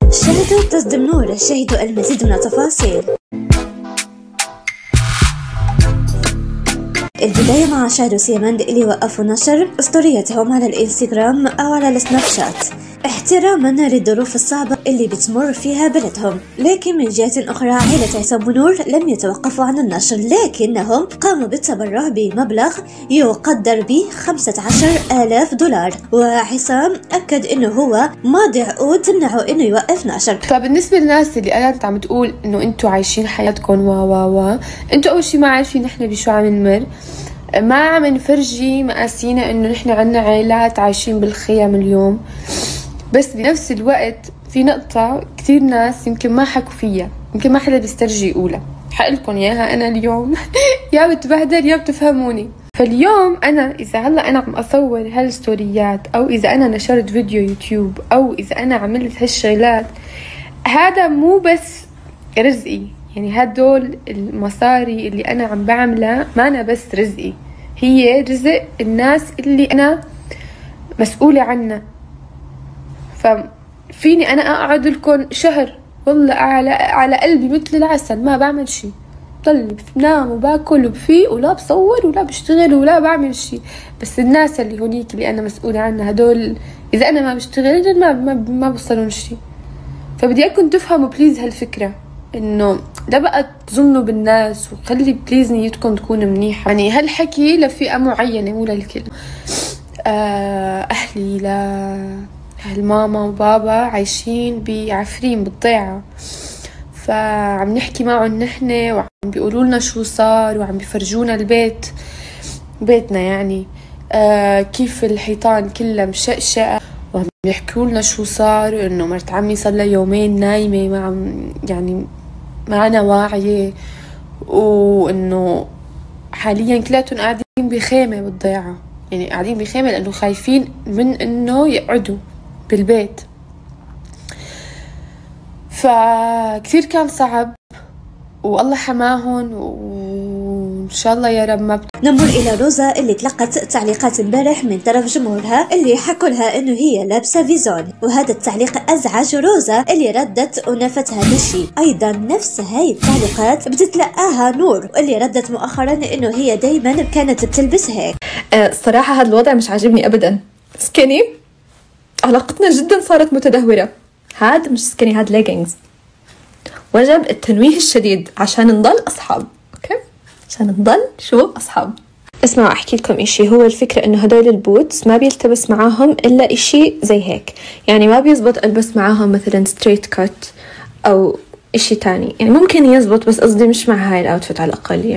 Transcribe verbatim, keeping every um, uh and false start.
شاهدوا تصدم نور، شاهدوا المزيد من التفاصيل. البداية مع شادو سيماند اللي وقفوا نشر اسطوريتهم على الانستغرام او على السناب شات احتراما للظروف الصعبة اللي بتمر فيها بلدهم. لكن من جهة اخرى عائلة عصام ونور لم يتوقفوا عن النشر، لكنهم قاموا بالتبرع بمبلغ يقدر ب خمسة عشر آلاف دولار، وعصام اكد انه هو ماضي عقود تمنعه انه يوقف نشر. فبالنسبة للناس اللي قالت عم تقول انه انتوا عايشين حياتكم وا وا وا انتوا اول شي ما عارفين نحن بشو عم نمر، ما عم نفرجي مقاسينا انه نحن عنا عائلات عايشين بالخيام اليوم. بس بنفس الوقت في نقطة كتير ناس يمكن ما حكوا فيها، يمكن ما حدا بيسترجي يقولها، حقلكم اياها انا اليوم يا بتبهدل يا بتفهموني. فاليوم انا اذا هلا انا عم اصور هالستوريات، او اذا انا نشرت فيديو يوتيوب، او اذا انا عملت هالشغلات، هذا مو بس رزقي، يعني هدول المصاري اللي انا عم بعملها ما أنا بس رزقي، هي رزق الناس اللي انا مسؤولة عنها. ففيني انا اقعد لكم شهر والله على على قلبي مثل العسل ما بعمل شيء، ضل بنام وباكل وبفيق ولا بصور ولا بشتغل ولا بعمل شيء. بس الناس اللي هونيك اللي انا مسؤولة عنها هدول اذا انا ما بشتغل ما ما, ما بوصلون شيء. فبدي اكون تفهموا بليز هالفكرة، انه لا بقى تظنوا بالناس، وخلي بليز نيتكم تكون منيحة. يعني هالحكي لفئة معينة مو للكل. اهلي لا اهل ماما وبابا عايشين بعفرين بالضيعة، فعم نحكي معهم نحن وعم بيقولوا لنا شو صار، وعم بيفرجونا البيت بيتنا يعني آه كيف الحيطان كلها مشقشقة، وعم بيحكوا لنا شو صار، انه مرت عمي صار لها يومين نايمة ما عم يعني ما أنا واعية، وانه حاليا كلاتهم قاعدين بخيمة بالضيعة، يعني قاعدين بخيمة لانه خايفين من انه يقعدوا بالبيت. فكتير كان صعب، والله حماهن، وإن شاء الله يا رب ما بت... نمر إلى روزا اللي تلقت تعليقات امبارح من طرف جمهورها اللي حكوا لها إنه هي لابسة فيزون، وهذا التعليق أزعج روزا اللي ردت ونفت هذا الشيء. أيضا نفس هاي التعليقات بتتلقاها نور اللي ردت مؤخرا إنه هي دايما كانت بتلبس هيك. أه صراحة هذا الوضع مش عاجبني أبدا. سكيني، علاقتنا جدا صارت متدهورة. هاد مش سكيني، هاد ليجينجز. وجب التنويه الشديد عشان نضل أصحاب، أوكي؟ عشان نضل شو أصحاب. اسمعوا أحكي لكم إشي، هو الفكرة إنه هدول البوتس ما بيلتبس معاهم إلا إشي زي هيك، يعني ما بيزبط ألبس معاهم مثلا ستريت كات أو إشي تاني، يعني ممكن يزبط بس قصدي مش مع هاي الأوتفيت على الأقل يعني.